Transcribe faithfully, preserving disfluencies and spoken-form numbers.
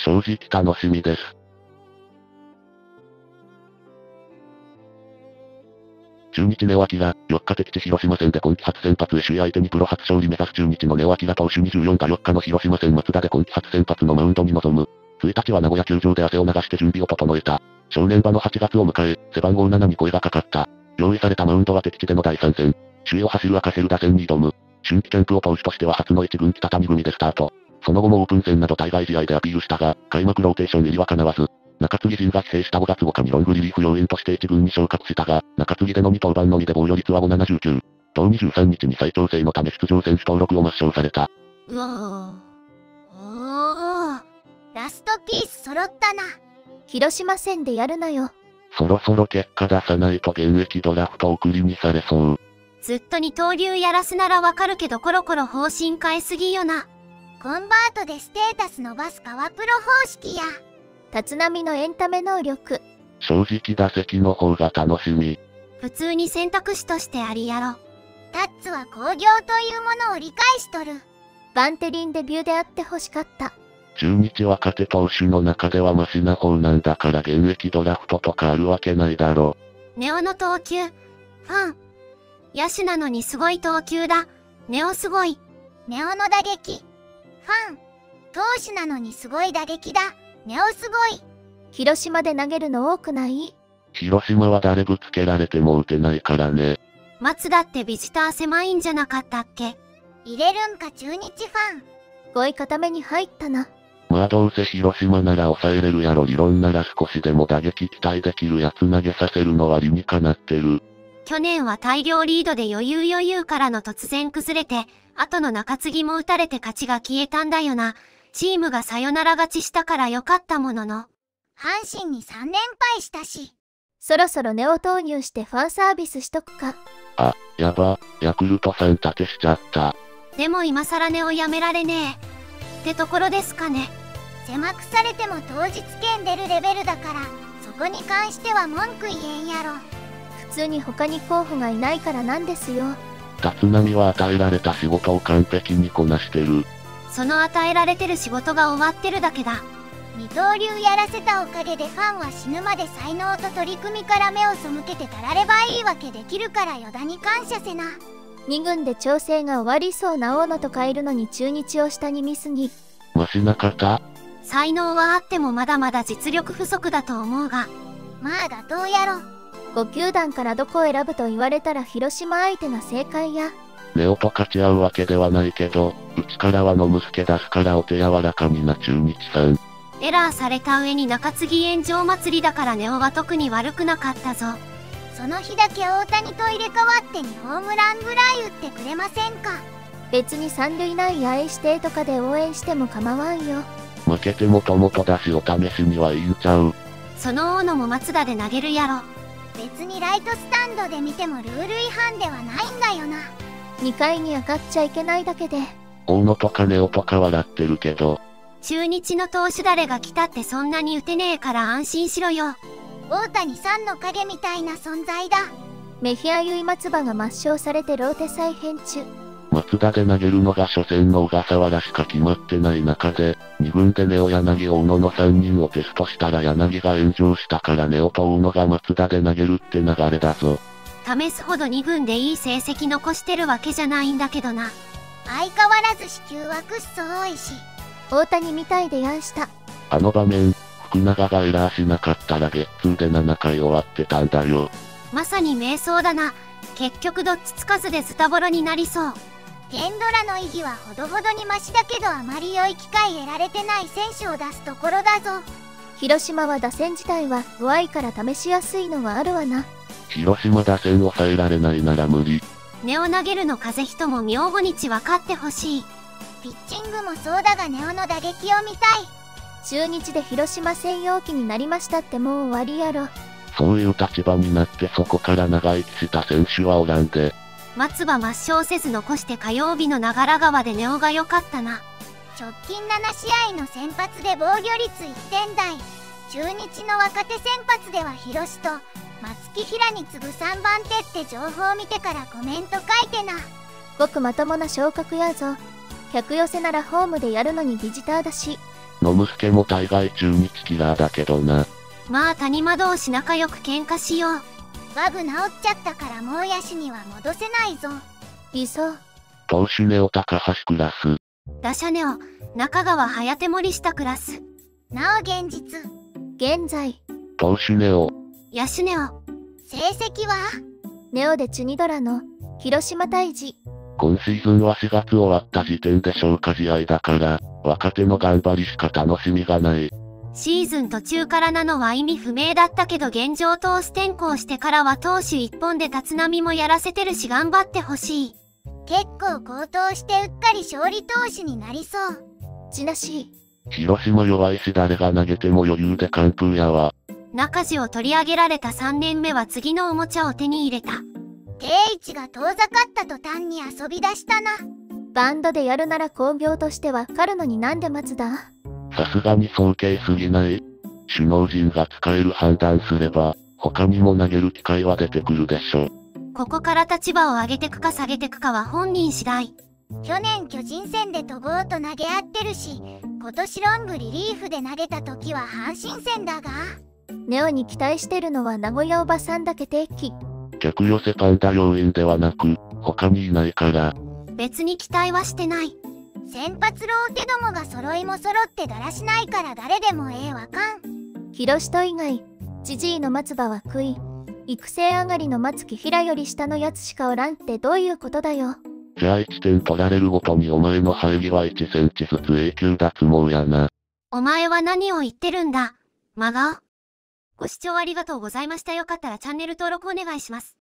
正直楽しみです。中日ネオアキラ、よっか敵地広島戦で今季初先発へ首位相手にプロ初勝利目指す中日のネオアキラ投手にじゅうよんがよっかの広島戦松田で今季初先発のマウンドに臨む。ついたちは名古屋球場で汗を流して準備を整えた。正念場のはちがつを迎え、背番号ななに声がかかった。用意されたマウンドは敵地でのだいさん戦。首位を走る赤ヘル打線に挑む。春季キャンプを投手としては初の一軍北谷組でスタート。その後もオープン戦など対外試合でアピールしたが、開幕ローテーション入りは叶わず。中継ぎ陣が疲弊したごがつごかにロングリリーフ要員として一軍に昇格したが、中継ぎでのに登板のみで防御率はごななじゅうきゅう。同にじゅうさんにちに再調整のため出場選手登録を抹消された。 うおー。おー。ラストピース揃ったな。 広島戦でやるなよ。 そろそろ結果出さないと現役ドラフト送りにされそう。 ずっと二刀流やらすならわかるけどコロコロ方針変えすぎよな。コンバートでステータス伸ばす川プロ方式や。 立浪のエンタメ能力。 正直打席の方が楽しみ。 普通に選択肢としてありやろ。タッツは興行というものを理解しとる。 バンテリンデビューであってほしかった。 中日若手投手の中ではマシな方なんだから現役ドラフトとかあるわけないだろ。 ネオの投球。ファン。野手なのにすごい投球だ。ネオすごい。ネオの打撃。ファン。投手なのにすごい打撃だ。ネオすごい。 広島で投げるの多くない？ 広島は誰ぶつけられても打てないからね。 松田ってビジター狭いんじゃなかったっけ？入れるんか中日ファン。 ごい固めに入ったな。 まあどうせ広島なら抑えれるやろ理論なら少しでも打撃期待できるやつ投げさせるのは理にかなってる。 去年は大量リードで余裕余裕からの突然崩れて、後の中継ぎも打たれて勝ちが消えたんだよな。チームがサヨナラ勝ちしたから良かったものの。阪神にさん連敗したし。 そろそろネオ投入してファンサービスしとくか。 あ、やば、ヤクルトさん立てしちゃった。 でも今更ネオやめられねえ。ってところですかね。狭くされても当日券出るレベルだから、そこに関しては文句言えんやろ。 普通に他に候補がいないからなんですよ。 立浪は与えられた仕事を完璧にこなしてる。 その与えられてる仕事が終わってるだけだ。二刀流やらせたおかげでファンは死ぬまで才能と取り組みから目を背けてたらればいいわけできるから与田に感謝せな。 に軍で調整が終わりそうな大野とかいるのに中日を下に見すぎ。 マシな方？ 才能はあってもまだまだ実力不足だと思うが。まあ妥当やろ。 ご球団からどこを選ぶと言われたら広島相手が正解や。 ネオと勝ち合うわけではないけど、うちからはノムスケ出すからお手柔らかにな中日さん。 エラーされた上に中継ぎ炎上祭りだからネオは特に悪くなかったぞ。その日だけ大谷と入れ替わってにホームランぐらい打ってくれませんか？ 別に三塁内野指定とかで応援しても構わんよ。 負けてもともとだしお試しにはいいんちゃう。 その大野も松田で投げるやろ。別にライトスタンドで見てもルール違反ではないんだよな。 にかいに上がっちゃいけないだけで。 大野とかネオとか笑ってるけど。 中日の投手誰が来たってそんなに打てねえから安心しろよ。大谷さんの影みたいな存在だ。 メヒアユイ松葉が抹消されてローテ再編中。 松田で投げるのが初戦の小笠原しか決まってない中で、に軍でネオ柳大野のさんにんをテストしたら柳が炎上したからネオと大野が松田で投げるって流れだぞ。 試すほどに軍でいい成績残してるわけじゃないんだけどな。相変わらず支給はくっそ多いし。 大谷みたいでやんした。 あの場面、福永がエラーしなかったらゲッツーでななかい終わってたんだよ。 まさに迷走だな。結局どっちつかずでズタボロになりそう。ゲンドラの意義はほどほどにマシだけどあまり良い機会得られてない選手を出すところだぞ。 広島は打線自体は弱いから試しやすいのはあるわな。 広島打線抑えられないなら無理。 ネオ投げるの風邪ひとも明後日分かってほしい。ピッチングもそうだがネオの打撃を見たい。 中日で広島専用機になりましたってもう終わりやろ。 そういう立場になってそこから長生きした選手はおらんで。 松葉抹消せず残して火曜日の長良川でネオが良かったな。直近ななしあいの先発で防御率いってん台。中日の若手先発では広志と松木平に次ぐさんばん手って情報を見てからコメント書いてな。 ごくまともな昇格やぞ。客寄せならホームでやるのにビジターだし。 野ムスケも大概中日キラーだけどな。 まあ谷間同士仲良く喧嘩しよう。 バグ治っちゃったからもう野手には戻せないぞ。 いそう。 投手ネオ高橋クラス。 打者ネオ、中川颯森下クラス。 なお現実。 現在。 投手ネオ。 野手ネオ。 成績はネオでチュニドラの広島退治。 今シーズンはしがつ終わった時点で消化試合だから、若手の頑張りしか楽しみがない。 シーズン途中からなのは意味不明だったけど現状投手転向してからは投手一本で立浪もやらせてるし頑張ってほしい。 結構高騰してうっかり勝利投手になりそう。 地なし。 広島弱いし誰が投げても余裕で完封やわ。 中地を取り上げられたさんねんめは次のおもちゃを手に入れた。 定位置が遠ざかった途端に遊び出したな。 バンドでやるなら興行としてわかるのになんで松田？ さすがに早計すぎない？首脳陣が使える判断すれば、他にも投げる機会は出てくるでしょ。 ここから立場を上げてくか下げてくかは本人次第。 去年巨人戦で戸郷と投げ合ってるし、今年ロングリリーフで投げた時は阪神戦だが。 ネオに期待してるのは名古屋おばさんだけ定期。 客寄せパンダ要員ではなく、他にいないから。 別に期待はしてない。 先発ローテどもが揃いも揃ってだらしないから誰でもええわかん。 広人以外、ジジイの松葉は食い。育成上がりの松木平より下のやつしかおらんってどういうことだよ。 じゃあいってん取られるごとにお前の入りはいちセンチずつ永久脱毛やな。 お前は何を言ってるんだ、真顔。ご視聴ありがとうございました。よかったらチャンネル登録お願いします。